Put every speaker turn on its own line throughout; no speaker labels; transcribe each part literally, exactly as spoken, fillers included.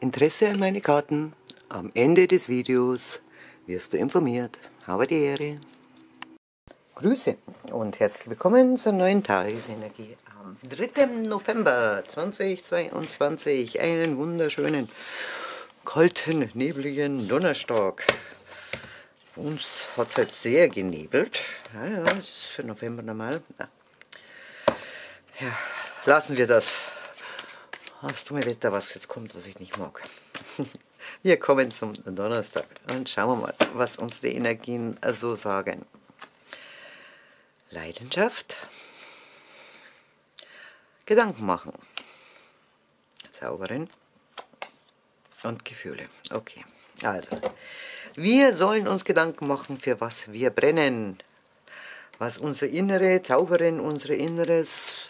Interesse an meine Karten? Am Ende des Videos wirst du informiert. Habe die Ehre. Grüße und herzlich willkommen zur neuen Tagesenergie am dritten November zweitausendzweiundzwanzig. Einen wunderschönen, kalten, nebligen Donnerstag. Uns hat es jetzt sehr genebelt. Ja, ja, das ist für November normal. Ja, lassen wir das. Das dumme Wetter, was jetzt kommt, was ich nicht mag. Wir kommen zum Donnerstag und schauen wir mal, was uns die Energien so sagen. Leidenschaft, Gedanken machen, Zauberin und Gefühle. Okay, also, wir sollen uns Gedanken machen, für was wir brennen. Was unsere innere Zauberin, unsere inneres...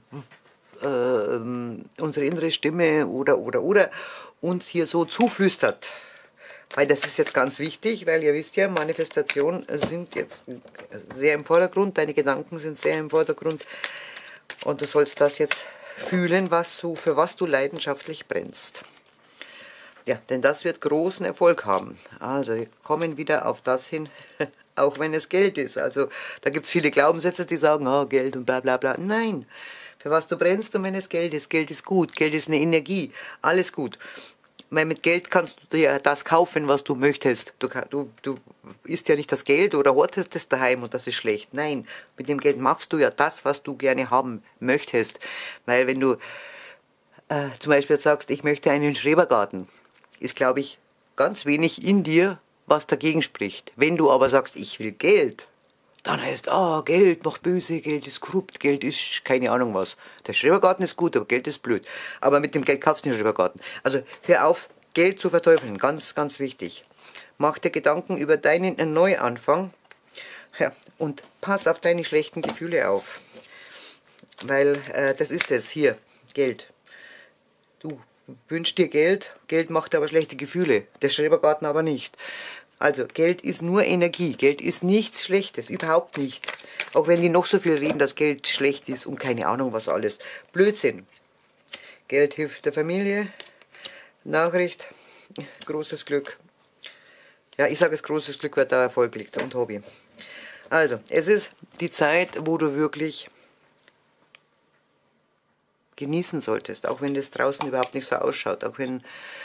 Äh, unsere innere Stimme oder oder oder uns hier so zuflüstert. Weil das ist jetzt ganz wichtig, weil ihr wisst ja, Manifestationen sind jetzt sehr im Vordergrund, deine Gedanken sind sehr im Vordergrund und du sollst das jetzt fühlen, was du, für was du leidenschaftlich brennst. Ja, denn das wird großen Erfolg haben. Also wir kommen wieder auf das hin, auch wenn es Geld ist. Also da gibt es viele Glaubenssätze, die sagen, oh, Geld und bla bla bla. Nein, für was du brennst und wenn es Geld ist. Geld ist gut, Geld ist eine Energie, alles gut. Weil mit Geld kannst du dir das kaufen, was du möchtest. Du, du, du isst ja nicht das Geld oder hortest es daheim und das ist schlecht. Nein, mit dem Geld machst du ja das, was du gerne haben möchtest. Weil wenn du äh, zum Beispiel jetzt sagst, ich möchte einen Schrebergarten, ist, glaube ich, ganz wenig in dir, was dagegen spricht. Wenn du aber sagst, ich will Geld, dann heißt, ah, Geld macht böse, Geld ist korrupt, Geld ist keine Ahnung was. Der Schrebergarten ist gut, aber Geld ist blöd. Aber mit dem Geld kaufst du den Schrebergarten. Also hör auf, Geld zu verteufeln, ganz, ganz wichtig. Mach dir Gedanken über deinen Neuanfang, ja, und pass auf deine schlechten Gefühle auf. Weil äh, das ist es, hier, Geld. Du wünschst dir Geld, Geld macht aber schlechte Gefühle, der Schrebergarten aber nicht. Also, Geld ist nur Energie. Geld ist nichts Schlechtes, überhaupt nicht. Auch wenn die noch so viel reden, dass Geld schlecht ist und keine Ahnung was alles. Blödsinn. Geld hilft der Familie. Nachricht, großes Glück. Ja, ich sage es großes Glück, weil da Erfolg liegt und Hobby. Also, es ist die Zeit, wo du wirklich genießen solltest. Auch wenn es draußen überhaupt nicht so ausschaut. Auch wenn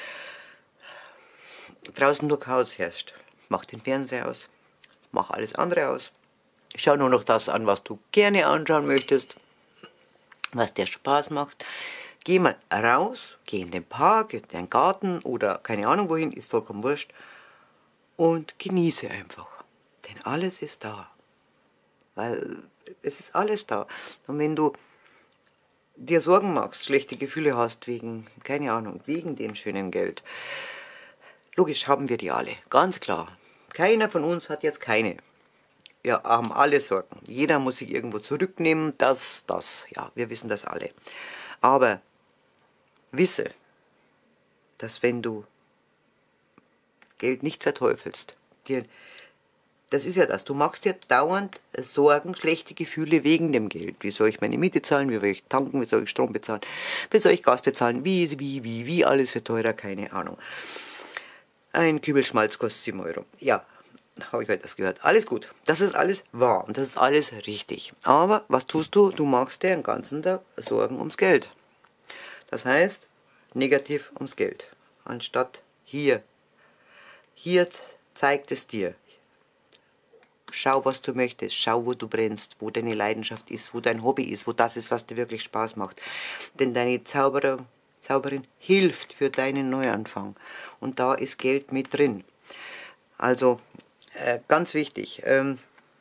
draußen nur Chaos herrscht. Mach den Fernseher aus, mach alles andere aus. Schau nur noch das an, was du gerne anschauen möchtest, was dir Spaß macht. Geh mal raus, geh in den Park, in den Garten oder keine Ahnung wohin, ist vollkommen wurscht. Und genieße einfach. Denn alles ist da. Weil es ist alles da. Und wenn du dir Sorgen machst, schlechte Gefühle hast wegen, keine Ahnung, wegen dem schönen Geld, logisch haben wir die alle, ganz klar. Keiner von uns hat jetzt keine. Wir haben alle Sorgen. Jeder muss sich irgendwo zurücknehmen, das, das, ja, wir wissen das alle. Aber wisse, dass wenn du Geld nicht verteufelst, dir, das ist ja das, du machst dir dauernd Sorgen, schlechte Gefühle wegen dem Geld. Wie soll ich meine Miete zahlen, wie soll ich tanken, wie soll ich Strom bezahlen, wie soll ich Gas bezahlen, wie, wie, wie, wie, alles wird teurer, keine Ahnung. Ein Kübel Schmalz kostet sieben Euro. Ja, habe ich heute das gehört. Alles gut. Das ist alles wahr und das ist alles richtig. Aber was tust du? Du machst dir den ganzen Tag Sorgen ums Geld. Das heißt, negativ ums Geld. Anstatt hier. Hier zeigt es dir. Schau, was du möchtest. Schau, wo du brennst, wo deine Leidenschaft ist, wo dein Hobby ist, wo das ist, was dir wirklich Spaß macht. Denn deine Zauberer Zauberin hilft für deinen Neuanfang. Und da ist Geld mit drin. Also, äh, ganz wichtig. Ähm,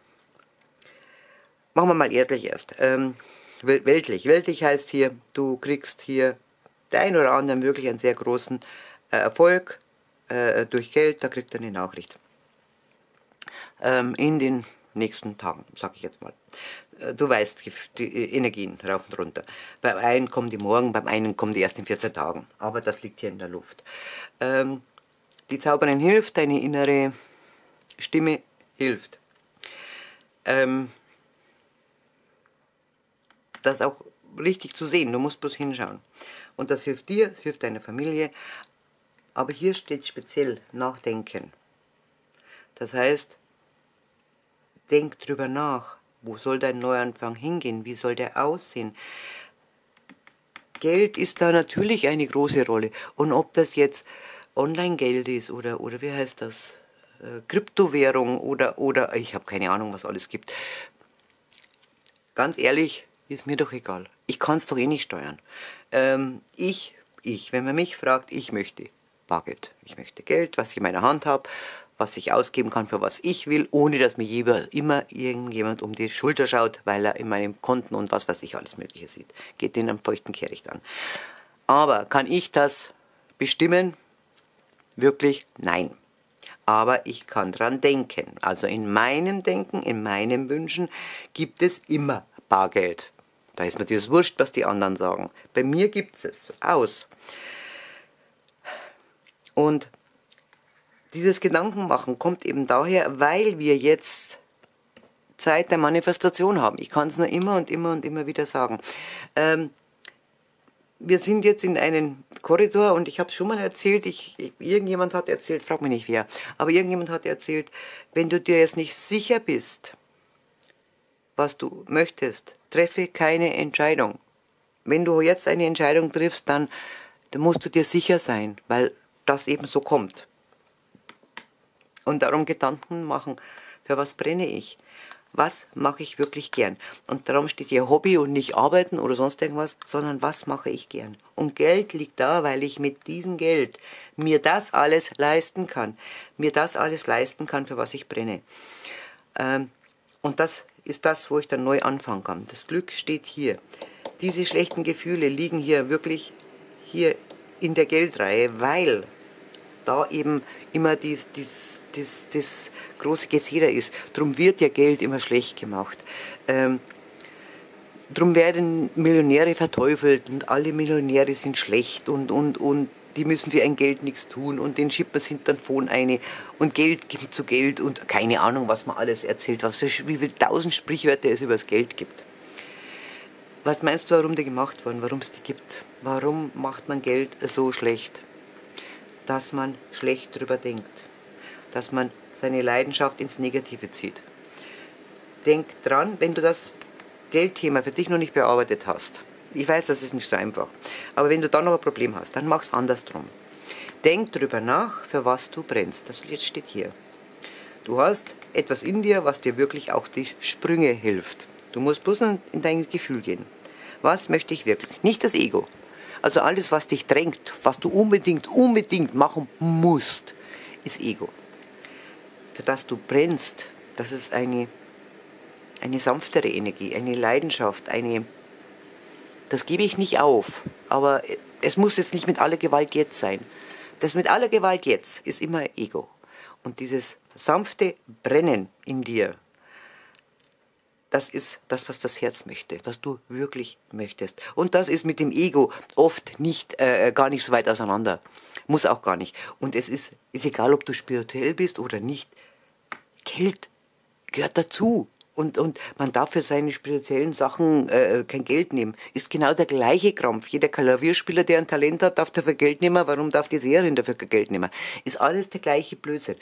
machen wir mal ehrlich erst. Ähm, weltlich. Weltlich heißt hier, du kriegst hier der ein oder andere wirklich einen sehr großen äh, Erfolg äh, durch Geld. Da kriegt er eine Nachricht. Ähm, in den nächsten Tagen, sag ich jetzt mal. Du weißt, die Energien rauf und runter. Beim einen kommen die morgen, beim einen kommen die erst in vierzehn Tagen. Aber das liegt hier in der Luft. Ähm, die Zauberin hilft, deine innere Stimme hilft. Ähm, das auch richtig zu sehen, du musst bloß hinschauen. Und das hilft dir, das hilft deiner Familie. Aber hier steht speziell nachdenken. Das heißt, denk drüber nach. Wo soll dein Neuanfang hingehen? Wie soll der aussehen? Geld ist da natürlich eine große Rolle. Und ob das jetzt Online-Geld ist oder, oder wie heißt das? Äh, Kryptowährung oder, oder ich habe keine Ahnung, was alles gibt. Ganz ehrlich, ist mir doch egal. Ich kann es doch eh nicht steuern. Ähm, ich, ich, wenn man mich fragt, ich möchte Bargeld. Ich möchte Geld, was ich in meiner Hand habe, was ich ausgeben kann, für was ich will, ohne dass mir jeder, immer irgendjemand um die Schulter schaut, weil er in meinem Konten und was weiß ich alles Mögliche sieht. Geht den am feuchten Kehricht an. Aber kann ich das bestimmen? Wirklich? Nein. Aber ich kann dran denken. Also in meinem Denken, in meinen Wünschen gibt es immer Bargeld. Da ist mir das wurscht, was die anderen sagen. Bei mir gibt es aus. Und dieses Gedankenmachen kommt eben daher, weil wir jetzt Zeit der Manifestation haben. Ich kann es nur immer und immer und immer wieder sagen. Ähm, wir sind jetzt in einem Korridor und ich habe es schon mal erzählt, ich, ich, irgendjemand hat erzählt, frag mich nicht wer, aber irgendjemand hat erzählt, wenn du dir jetzt nicht sicher bist, was du möchtest, treffe keine Entscheidung. Wenn du jetzt eine Entscheidung triffst, dann, dann musst du dir sicher sein, weil das eben so kommt. Und darum Gedanken machen, für was brenne ich? Was mache ich wirklich gern? Und darum steht hier Hobby und nicht arbeiten oder sonst irgendwas, sondern was mache ich gern? Und Geld liegt da, weil ich mit diesem Geld mir das alles leisten kann. Mir das alles leisten kann, für was ich brenne. Ähm, und das ist das, wo ich dann neu anfangen kann. Das Glück steht hier. Diese schlechten Gefühle liegen hier wirklich hier in der Geldreihe, weil da eben immer dies, dies, dies, das große Geseder ist. Drum wird ja Geld immer schlecht gemacht. Ähm, drum werden Millionäre verteufelt und alle Millionäre sind schlecht und, und, und die müssen für ein Geld nichts tun und den schiebt man hinter den Phone eine und Geld gibt zu Geld und keine Ahnung, was man alles erzählt, was, wie viele tausend Sprichwörter es über das Geld gibt. Was meinst du, warum die gemacht wurden, warum es die gibt? Warum macht man Geld so schlecht? Dass man schlecht drüber denkt, dass man seine Leidenschaft ins Negative zieht. Denk dran, wenn du das Geldthema für dich noch nicht bearbeitet hast, ich weiß, das ist nicht so einfach, aber wenn du da noch ein Problem hast, dann mach es andersrum. Denk drüber nach, für was du brennst. Das steht hier. Du hast etwas in dir, was dir wirklich auch die Sprünge hilft. Du musst bloß in dein Gefühl gehen. Was möchte ich wirklich? Nicht das Ego. Also alles, was dich drängt, was du unbedingt, unbedingt machen musst, ist Ego. Für das du brennst, das ist eine, eine sanftere Energie, eine Leidenschaft, eine, das gebe ich nicht auf. Aber es muss jetzt nicht mit aller Gewalt jetzt sein. Das mit aller Gewalt jetzt ist immer Ego. Und dieses sanfte Brennen in dir, das ist das, was das Herz möchte, was du wirklich möchtest. Und das ist mit dem Ego oft nicht, äh, gar nicht so weit auseinander. Muss auch gar nicht. Und es ist, ist egal, ob du spirituell bist oder nicht. Geld gehört dazu. Und, und man darf für seine spirituellen Sachen äh, kein Geld nehmen. Ist genau der gleiche Krampf. Jeder Klavierspieler, der ein Talent hat, darf dafür Geld nehmen. Warum darf die Seherin dafür Geld nehmen? Ist alles der gleiche Blödsinn.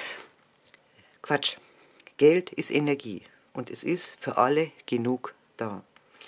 Quatsch. Geld ist Energie. Und es ist für alle genug da.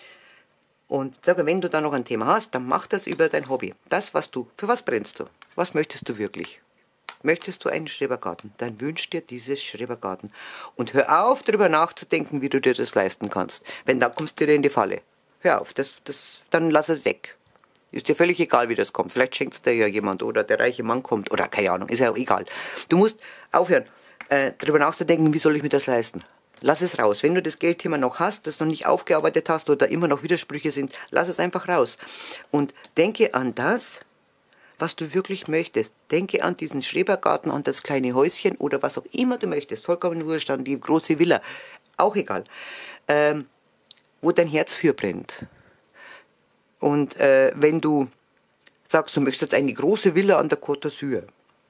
Und sage, wenn du da noch ein Thema hast, dann mach das über dein Hobby. Das, was du, für was brennst du? Was möchtest du wirklich? Möchtest du einen Schrebergarten? Dann wünsch dir dieses Schrebergarten. Und hör auf, darüber nachzudenken, wie du dir das leisten kannst. Wenn dann kommst du dir in die Falle. Hör auf, das, das, dann lass es weg. Ist dir völlig egal, wie das kommt. Vielleicht schenkt es dir ja jemand oder der reiche Mann kommt oder keine Ahnung, ist ja auch egal. Du musst aufhören, äh, darüber nachzudenken, wie soll ich mir das leisten. Lass es raus. Wenn du das Geldthema noch hast, das noch nicht aufgearbeitet hast oder immer noch Widersprüche sind, lass es einfach raus. Und denke an das, was du wirklich möchtest. Denke an diesen Schrebergarten, an das kleine Häuschen oder was auch immer du möchtest. Vollkommen wurscht, an die große Villa. Auch egal. Ähm, wo dein Herz für brennt. Und äh, wenn du sagst, du möchtest eine große Villa an der Côte d'Azur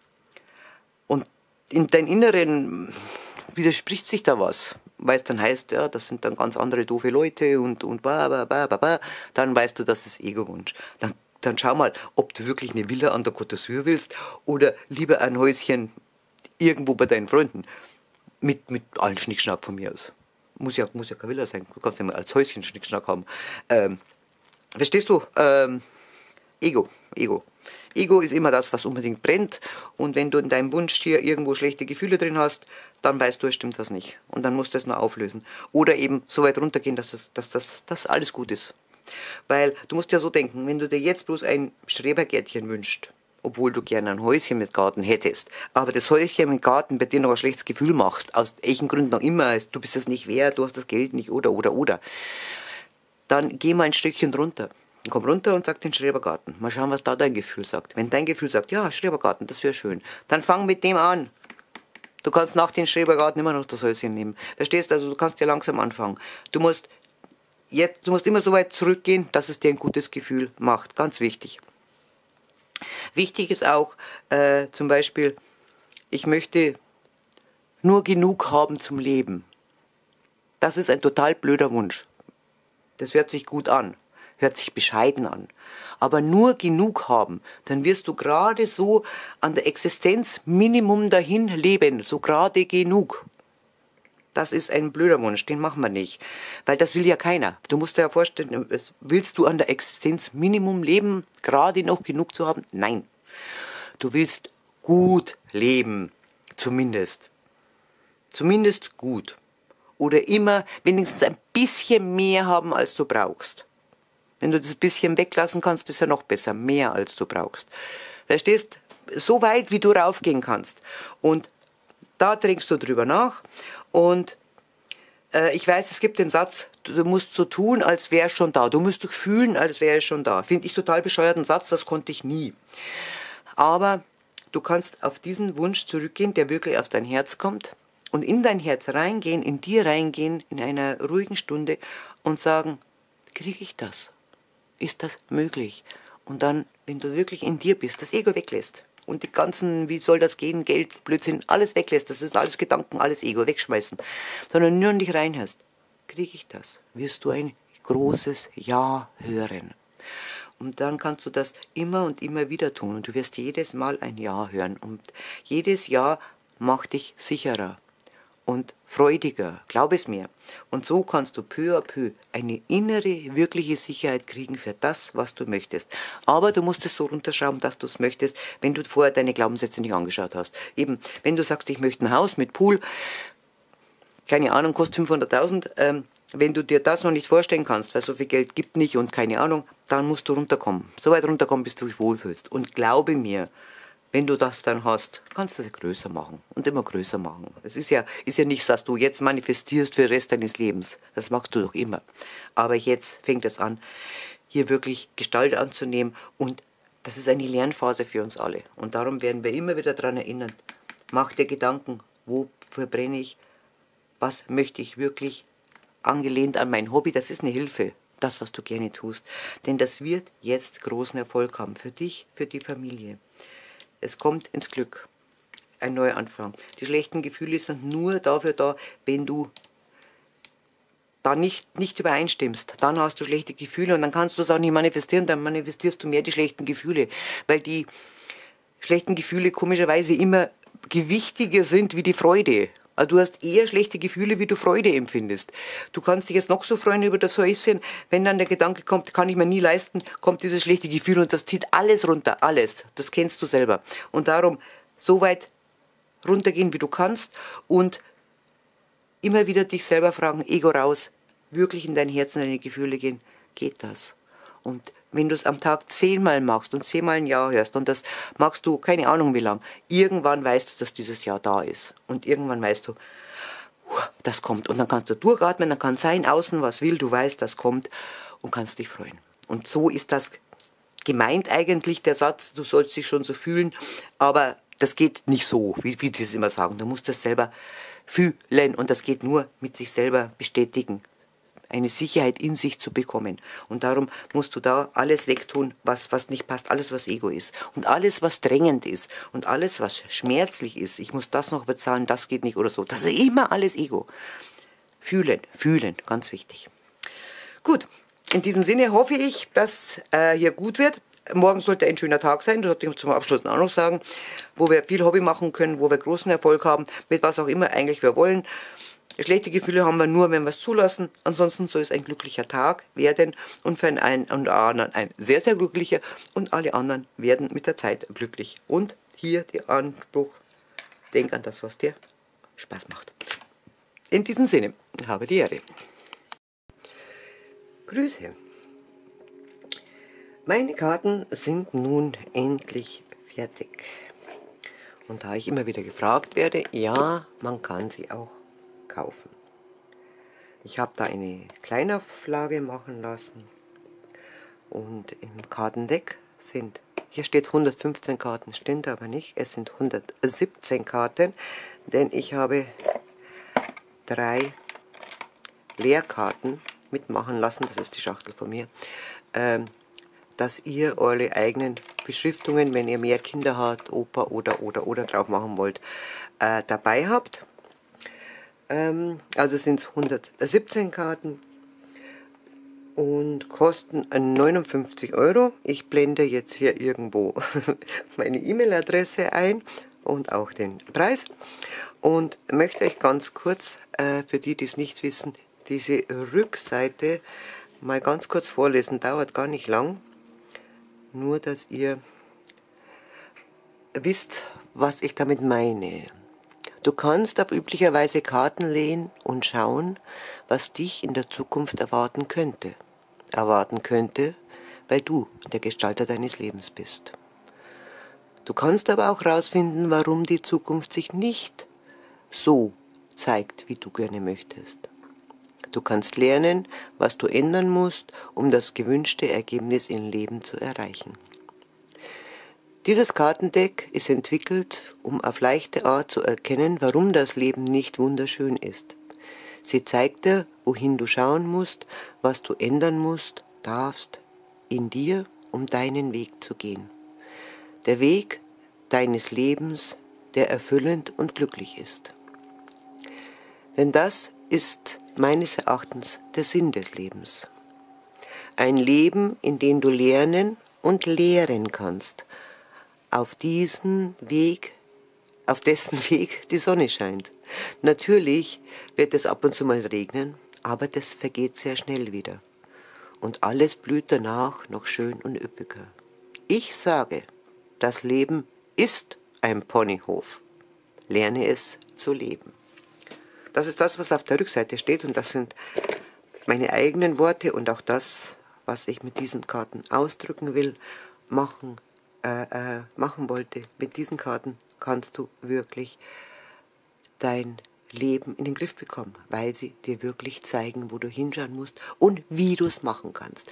und in deinem Inneren widerspricht sich da was, weil es dann heißt, ja, das sind dann ganz andere doofe Leute und, und ba, ba, ba, ba, ba, dann weißt du, das ist Ego-Wunsch. Dann dann schau mal, ob du wirklich eine Villa an der Côte d'Azur willst oder lieber ein Häuschen irgendwo bei deinen Freunden. Mit, mit allen Schnickschnack von mir aus. Muss ja, muss ja keine Villa sein. Du kannst ja mal als Häuschen Schnickschnack haben. Ähm, verstehst du? Ähm, Ego. Ego. Ego ist immer das, was unbedingt brennt. Und wenn du in deinem Wunschtier irgendwo schlechte Gefühle drin hast, dann weißt du, es stimmt was nicht. Und dann musst du es nur auflösen. Oder eben so weit runtergehen, dass das, dass das dass alles gut ist. Weil du musst ja so denken, wenn du dir jetzt bloß ein Schrebergärtchen wünschst, obwohl du gerne ein Häuschen mit Garten hättest, aber das Häuschen mit Garten bei dir noch ein schlechtes Gefühl macht, aus welchen Gründen auch immer, du bist es nicht wert, du hast das Geld nicht, oder, oder, oder, dann geh mal ein Stückchen runter. Komm runter und sag den Schrebergarten. Mal schauen, was da dein Gefühl sagt. Wenn dein Gefühl sagt, ja, Schrebergarten, das wäre schön, dann fang mit dem an. Du kannst nach dem Schrebergarten immer noch das Häuschen nehmen. Verstehst du? Also du kannst ja langsam anfangen. Du musst, jetzt, du musst immer so weit zurückgehen, dass es dir ein gutes Gefühl macht. Ganz wichtig. Wichtig ist auch äh, zum Beispiel, ich möchte nur genug haben zum Leben. Das ist ein total blöder Wunsch. Das hört sich gut an. Hört sich bescheiden an. Aber nur genug haben, dann wirst du gerade so an der Existenzminimum dahin leben. So gerade genug. Das ist ein blöder Wunsch, den machen wir nicht. Weil das will ja keiner. Du musst dir ja vorstellen, willst du an der Existenzminimum leben, gerade noch genug zu haben? Nein. Du willst gut leben. Zumindest. Zumindest gut. Oder immer wenigstens ein bisschen mehr haben, als du brauchst. Wenn du das bisschen weglassen kannst, ist ja noch besser. Mehr, als du brauchst. Verstehst? So weit, wie du raufgehen kannst. Und da denkst du drüber nach. Und äh, ich weiß, es gibt den Satz, du musst so tun, als wäre es schon da. Du musst dich fühlen, als wäre es schon da. Finde ich total bescheuerten Satz, das konnte ich nie. Aber du kannst auf diesen Wunsch zurückgehen, der wirklich aus dein Herz kommt. Und in dein Herz reingehen, in dir reingehen, in einer ruhigen Stunde und sagen, kriege ich das? Ist das möglich? Und dann, wenn du wirklich in dir bist, das Ego weglässt und die ganzen, wie soll das gehen, Geld, Blödsinn, alles weglässt, das ist alles Gedanken, alles Ego, wegschmeißen, sondern nur in dich reinhörst, kriege ich das? Wirst du ein großes Ja hören. Und dann kannst du das immer und immer wieder tun und du wirst jedes Mal ein Ja hören und jedes Ja macht dich sicherer und freudiger, glaub es mir. Und so kannst du peu à peu eine innere, wirkliche Sicherheit kriegen für das, was du möchtest. Aber du musst es so runterschrauben, dass du es möchtest, wenn du vorher deine Glaubenssätze nicht angeschaut hast. Eben, wenn du sagst, ich möchte ein Haus mit Pool, keine Ahnung, kostet fünfhunderttausend, ähm, wenn du dir das noch nicht vorstellen kannst, weil so viel Geld gibt nicht und keine Ahnung, dann musst du runterkommen. So weit runterkommen, bis du dich wohlfühlst. Und glaube mir, wenn du das dann hast, kannst du es größer machen und immer größer machen. Es ist ja, ist ja nichts, dass du jetzt manifestierst für den Rest deines Lebens. Das machst du doch immer. Aber jetzt fängt es an, hier wirklich Gestalt anzunehmen und das ist eine Lernphase für uns alle. Und darum werden wir immer wieder daran erinnern, mach dir Gedanken, wofür brenne ich, was möchte ich wirklich, angelehnt an mein Hobby, das ist eine Hilfe. Das, was du gerne tust. Denn das wird jetzt großen Erfolg haben. Für dich, für die Familie. Es kommt ins Glück. Ein Neuanfang. Die schlechten Gefühle sind nur dafür da, wenn du da nicht, nicht übereinstimmst. Dann hast du schlechte Gefühle und dann kannst du es auch nicht manifestieren. Dann manifestierst du mehr die schlechten Gefühle. Weil die schlechten Gefühle komischerweise immer gewichtiger sind wie die Freude. Also du hast eher schlechte Gefühle, wie du Freude empfindest. Du kannst dich jetzt noch so freuen über das Häuschen, wenn dann der Gedanke kommt, kann ich mir nie leisten, kommt dieses schlechte Gefühl und das zieht alles runter, alles. Das kennst du selber. Und darum so weit runtergehen, wie du kannst und immer wieder dich selber fragen, Ego raus, wirklich in dein Herz und deine Gefühle gehen, geht das? Und wenn du es am Tag zehnmal machst und zehnmal ein Ja hörst und das machst du, keine Ahnung wie lang, irgendwann weißt du, dass dieses Ja da ist. Und irgendwann weißt du, das kommt. Und dann kannst du durchatmen, dann kann sein, außen was will, du weißt, das kommt und kannst dich freuen. Und so ist das gemeint eigentlich, der Satz, du sollst dich schon so fühlen, aber das geht nicht so, wie, wie die es immer sagen. Du musst das selber fühlen und das geht nur mit sich selber bestätigen. Eine Sicherheit in sich zu bekommen. Und darum musst du da alles wegtun, was, was nicht passt, alles, was Ego ist. Und alles, was drängend ist. Und alles, was schmerzlich ist. Ich muss das noch bezahlen, das geht nicht oder so. Das ist immer alles Ego. Fühlen, fühlen, ganz wichtig. Gut, in diesem Sinne hoffe ich, dass äh, hier gut wird. morgen sollte ein schöner Tag sein, das sollte ich zum Abschluss auch noch sagen, wo wir viel Hobby machen können, wo wir großen Erfolg haben, mit was auch immer eigentlich wir wollen. Schlechte Gefühle haben wir nur, wenn wir es zulassen. Ansonsten soll es ein glücklicher Tag werden und für einen und anderen ein sehr, sehr glücklicher und alle anderen werden mit der Zeit glücklich. Und hier der Anspruch, denk an das, was dir Spaß macht. In diesem Sinne, habe die Ehre. Grüße. Meine Karten sind nun endlich fertig. Und da ich immer wieder gefragt werde, ja, man kann sie auch kaufen. Ich habe da eine Kleinauflage machen lassen und im Kartendeck sind, hier steht hundertfünfzehn Karten, stimmt aber nicht, es sind hundertsiebzehn Karten, denn ich habe drei Leerkarten mitmachen lassen, das ist die Schachtel von mir, ähm, dass ihr eure eigenen Beschriftungen, wenn ihr mehr Kinder habt, Opa oder oder oder drauf machen wollt, äh, dabei habt. Also sind es hundertsiebzehn Karten und kosten neunundfünfzig Euro. Ich blende jetzt hier irgendwo meine E-Mail-Adresse ein und auch den Preis. Und möchte euch ganz kurz, äh, für die, die es nicht wissen, diese Rückseite mal ganz kurz vorlesen. Dauert gar nicht lang. Nur, dass ihr wisst, was ich damit meine. Du kannst auf üblicherweise Karten lehnen und schauen, was dich in der Zukunft erwarten könnte. Erwarten könnte, weil du der Gestalter deines Lebens bist. Du kannst aber auch herausfinden, warum die Zukunft sich nicht so zeigt, wie du gerne möchtest. Du kannst lernen, was du ändern musst, um das gewünschte Ergebnis im Leben zu erreichen. Dieses Kartendeck ist entwickelt, um auf leichte Art zu erkennen, warum das Leben nicht wunderschön ist. Sie zeigt dir, wohin du schauen musst, was du ändern musst, darfst, in dir, um deinen Weg zu gehen. Der Weg deines Lebens, der erfüllend und glücklich ist. Denn das ist meines Erachtens der Sinn des Lebens. Ein Leben, in dem du lernen und lehren kannst, auf diesen Weg, auf dessen Weg die Sonne scheint. Natürlich wird es ab und zu mal regnen, aber das vergeht sehr schnell wieder. Und alles blüht danach noch schön und üppiger. Ich sage, das Leben ist ein Ponyhof. Lerne es zu leben. Das ist das, was auf der Rückseite steht und das sind meine eigenen Worte und auch das, was ich mit diesen Karten ausdrücken will, machen Äh, äh, machen wollte. Mit diesen Karten kannst du wirklich dein Leben in den Griff bekommen, weil sie dir wirklich zeigen, wo du hinschauen musst und wie du es machen kannst.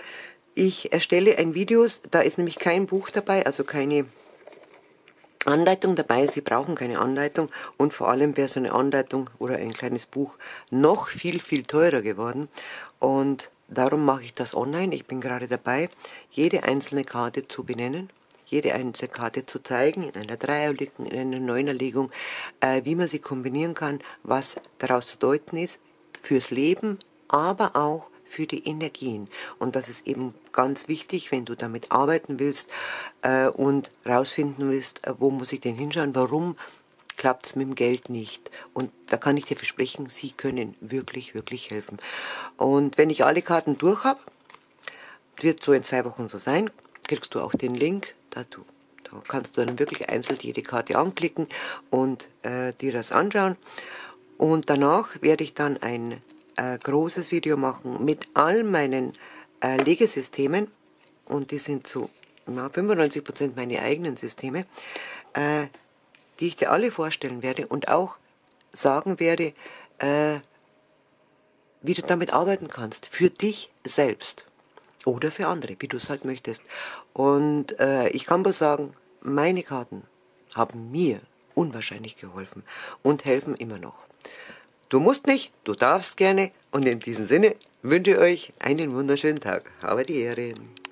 Ich erstelle ein Video, da ist nämlich kein Buch dabei, also keine Anleitung dabei. Sie brauchen keine Anleitung und vor allem wäre so eine Anleitung oder ein kleines Buch noch viel, viel teurer geworden und darum mache ich das online. Ich bin gerade dabei, jede einzelne Karte zu benennen, jede einzelne Karte zu zeigen, in einer Dreierlegung, in einer Neunerlegung, äh, wie man sie kombinieren kann, was daraus zu deuten ist, fürs Leben, aber auch für die Energien. Und das ist eben ganz wichtig, wenn du damit arbeiten willst äh, und rausfinden willst, äh, wo muss ich denn hinschauen, warum klappt es mit dem Geld nicht. Und da kann ich dir versprechen, sie können wirklich, wirklich helfen. Und wenn ich alle Karten durch habe, wird so in zwei Wochen so sein, kriegst du auch den Link dazu. Da kannst du dann wirklich einzeln jede Karte anklicken und äh, dir das anschauen. Und danach werde ich dann ein äh, großes Video machen mit all meinen äh, Legesystemen. Und die sind zu na, fünfundneunzig Prozent meine eigenen Systeme, äh, die ich dir alle vorstellen werde und auch sagen werde, äh, wie du damit arbeiten kannst, für dich selbst oder für andere, wie du es halt möchtest. Und äh, ich kann bloß sagen, meine Karten haben mir unwahrscheinlich geholfen und helfen immer noch. Du musst nicht, du darfst gerne und in diesem Sinne wünsche ich euch einen wunderschönen Tag. Habe die Ehre.